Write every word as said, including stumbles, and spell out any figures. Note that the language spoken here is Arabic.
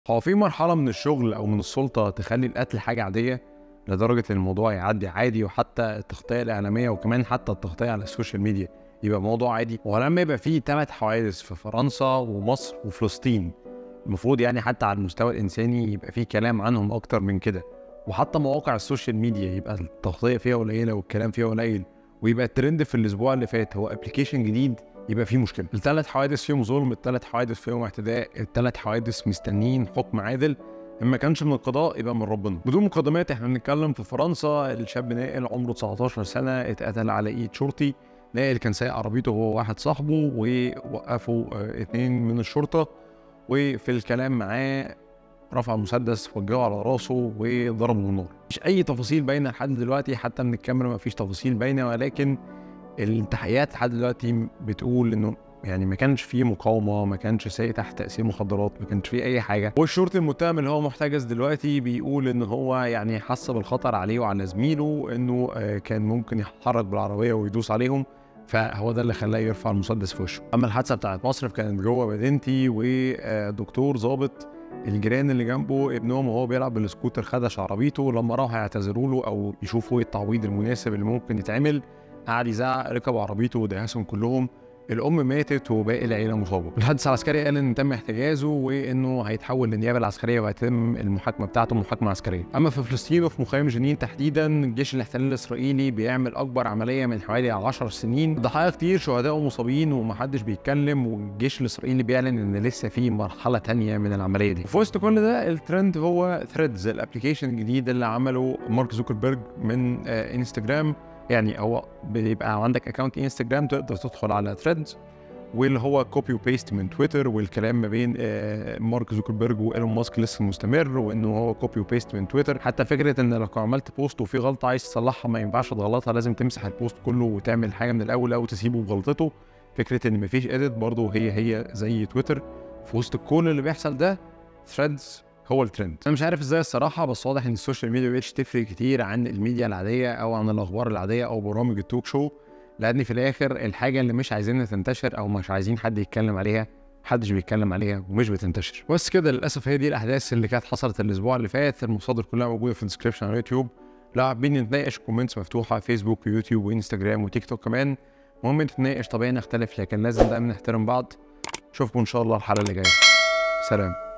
هو في مرحلة من الشغل أو من السلطة تخلّي القتل حاجة عادية، لدرجة إن الموضوع يعدّي عادي، وحتى التغطية الإعلامية وكمان حتى التغطية على السوشيال ميديا يبقى موضوع عادي. ولمّا يبقى في تلات حوادث في فرنسا ومصر وفلسطين، المفروض يعني حتى على المستوى الإنساني يبقى في كلام عنهم أكتر من كده، وحتى مواقع السوشيال ميديا يبقى التغطية فيها قليلة والكلام فيها قليل، ويبقى الترند في الأسبوع اللي فات هو application جديد، يبقى في مشكلة. التلات حوادث فيهم ظلم، التلات حوادث فيهم اعتداء، التلات حوادث مستنيين حكم عادل، إن ما كانش من القضاء يبقى من ربنا. بدون مقدمات إحنا بنتكلم في فرنسا، الشاب نائل عمره تسعتاشر سنة اتقتل على إيد شرطي. نائل كان سايق عربيته هو وواحد صاحبه، ووقفوا آه، اتنين من الشرطة، وفي الكلام معاه رفع مسدس وجهه على راسه وضربه بالنار. مش أي تفاصيل باينة لحد دلوقتي، حتى من الكاميرا مفيش تفاصيل باينة، ولكن التحقيقات لحد دلوقتي بتقول انه يعني ما كانش فيه مقاومه، ما كانش سايق تحت تاثير مخدرات، ما كانش فيه اي حاجه. والشرطي المتهم اللي هو محتجز دلوقتي بيقول ان هو يعني حس بالخطر عليه وعلى زميله، انه آه، كان ممكن يتحرك بالعربيه ويدوس عليهم، فهو ده اللي خلاه يرفع المسدس في وشه. اما الحادثه بتاعت مصر كانت جوه مدينتي، ودكتور ضابط الجيران اللي جنبه ابنهم وهو بيلعب بالسكوتر خدش عربيته، لما راحوا يعتذروا له او يشوفوا ايه التعويض المناسب اللي ممكن يتعمل، قعد يزعق، ركب عربيته ودهسهم كلهم. الام ماتت وباقي العيله مصابه. الحادث العسكري قال ان تم احتجازه وانه هيتحول للنيابه العسكريه وهيتم المحاكمه بتاعته محاكمه عسكريه. اما في فلسطين وفي مخيم جنين تحديدا، الجيش الاحتلال الاسرائيلي بيعمل اكبر عمليه من حوالي عشر سنين، ضحايا كتير، شهداء ومصابين، ومحدش بيتكلم، والجيش الاسرائيلي بيعلن ان لسه في مرحله تانية من العمليه دي. في وسط كل ده الترند هو ثريدز، الابلكيشن الجديد اللي عمله مارك زوكربيرج من آه انستجرام. يعني هو بيبقى عندك اكونت انستجرام تقدر تدخل على ثريدز، واللي هو كوبي وبيست من تويتر، والكلام ما بين آه، مارك زوكربيرج وايلون ماسك لسه مستمر، وانه هو كوبي وبيست من تويتر. حتى فكره ان لو عملت بوست وفي غلطه عايز تصلحها ما ينفعش تغلطها، لازم تمسح البوست كله وتعمل حاجه من الاول او تسيبه بغلطته. فكره ان مفيش اديت برضه هي هي زي تويتر. في وسط كل اللي بيحصل ده، ثريدز هو الترند. انا مش عارف ازاي الصراحه، بس واضح ان السوشيال ميديا مبقتش تفرق كتير عن الميديا العاديه او عن الاخبار العاديه او برامج التوك شو، لان في الاخر الحاجه اللي مش عايزينها تنتشر او مش عايزين حد يتكلم عليها، محدش بيتكلم عليها ومش بتنتشر. بس كده للاسف هي دي الاحداث اللي كانت حصلت الاسبوع اللي فات. المصادر كلها موجوده في الديسكربشن على اليوتيوب، لو حابين نتناقش كومنتس مفتوحه فيسبوك ويوتيوب وانستجرام وتيك توك كمان. المهم نتناقش، طبيعي نختلف، لكن لازم دايما نحترم بعض. اشوفكم ان شاء الله الحلقه اللي جايه. سلام.